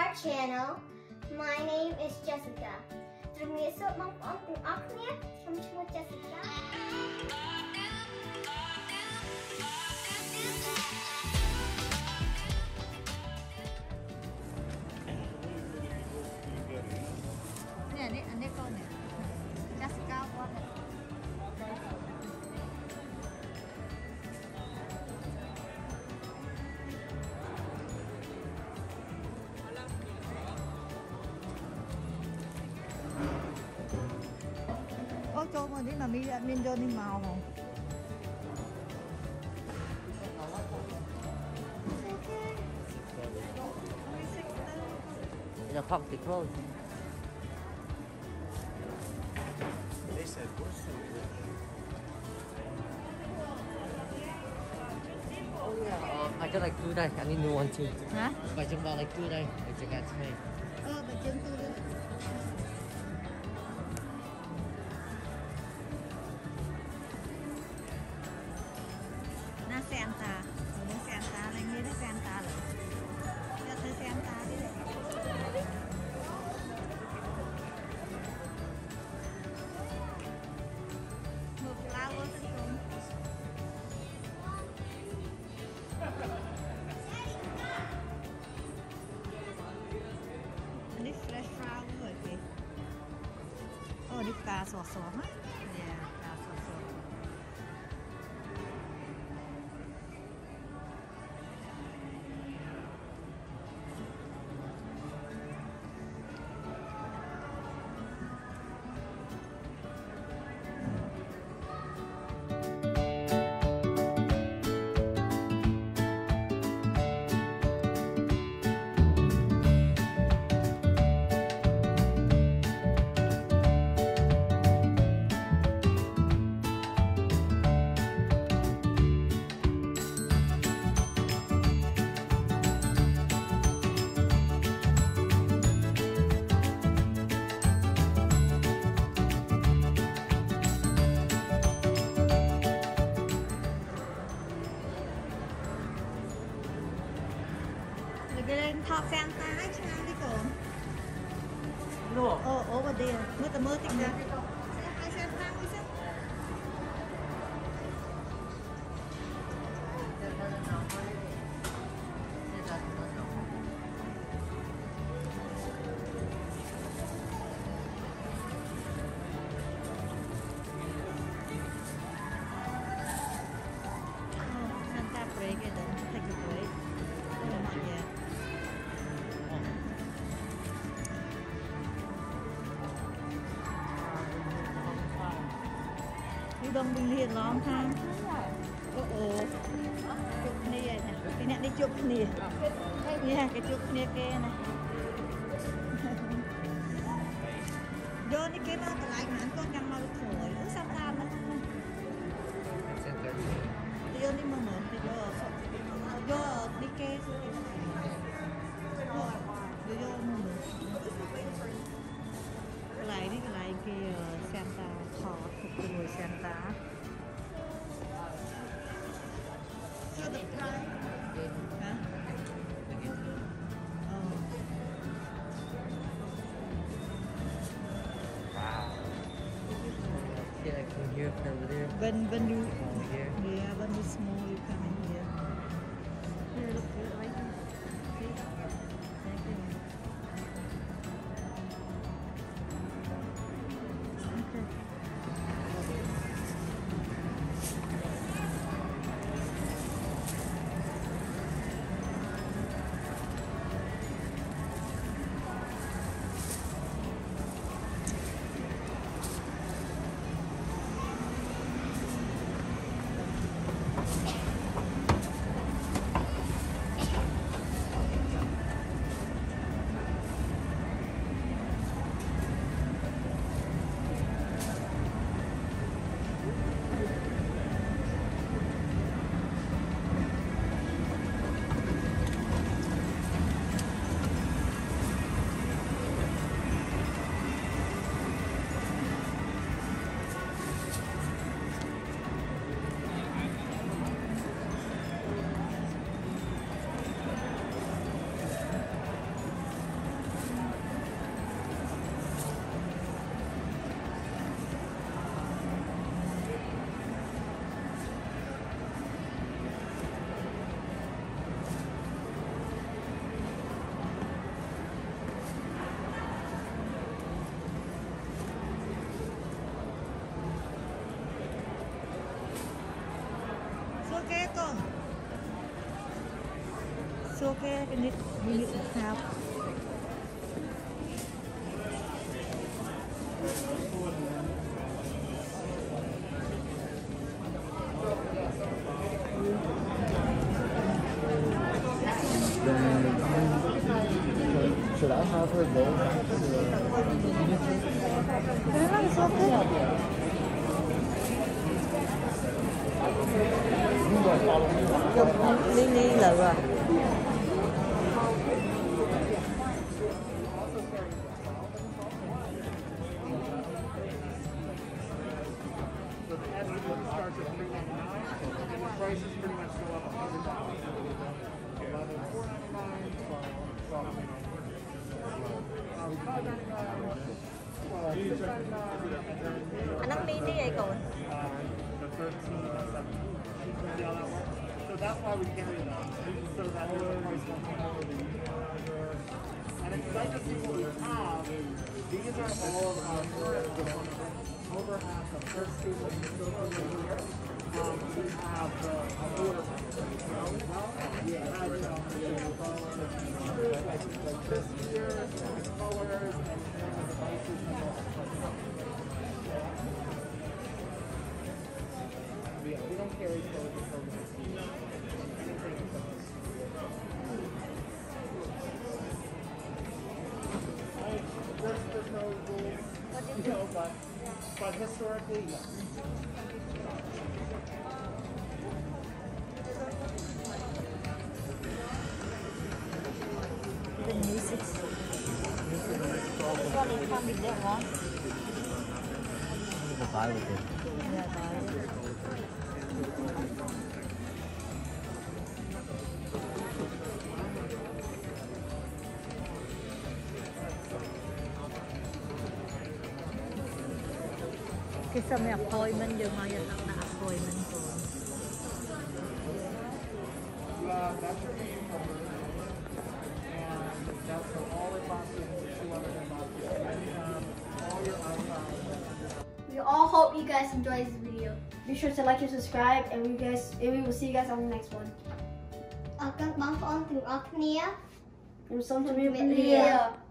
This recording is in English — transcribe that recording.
our channel. My name is Jessica. ជំរាបសួរបងប្អូនទាំងអស់គ្នាខ្ញុំឈ្មោះ Jessica នេះកូននេះ Jessica គាត់អូចូលមកនេះមកមានយកនេះមកហ៎ The pop the clothes. They said we're so rich. Oh yeah. I got like two days. I need new one too. Hả? But chúng ta like two days. I just got two. Bà chân tôi đi. Nó Santa. Nó Santa là như nó Santa rồi. Cho tôi Santa đi. Một lao vô thân cùng. This fresh flower rồi kìa. Oh, đi cà sò sò hả? Yeah, cà sò sò. Lên thọt Santa chứ nào đi cổ. No. Over there. Mơ tình ra. Santa đi sao? Santa break it then. Take a break. Yeah. Đi đông đi liền lắm thang. Chụp này nè, cái này đi chụp này. Nha, cái chụp này kia này. Vô đi kia mà lại mà anh con nhăn mau thổi, sao ta mà. Vô đi mà mở thì vô đi kia. Vô mà mở. Cái này kia Santa thọ thuộc về người Santa. So the price, hả? Wow. See like from here from over there. When you Over here. yeah, when you small you come in here. Here, look here, right here. See? Thank you. Okay. okay con. It's okay, we need help. Should I have her go? It's okay. Lily là rồi. So the estimate starts at $3.99, and the prices pretty much go up $100. Anak mini ay con. The 13 and 17. See how that works? So that's why we carry them, so that the price won't come over the year. And if you'd like to see what we have, these are all of our current ones. Over half the first two that you still over here. We have the order. We have like this here, and colors, and camera devices, and all that stuff. Yeah, we don't carry clothes until we see anything from this. There's no rules, you know, but historically, yes. The music. This one is come with that one. The buy with it. Yeah, buy. Cái xong rồi appointment giờ mà giờ đặt appointment rồi. That's your main cover, and that's for all the costumes, 200 and all your eyebrows. We all hope you guys enjoyed this video. Be sure to like and subscribe, and we will see you guys on the next one. អរគុណបងប្អូនទាំងអស់គ្នា It was something Video. video.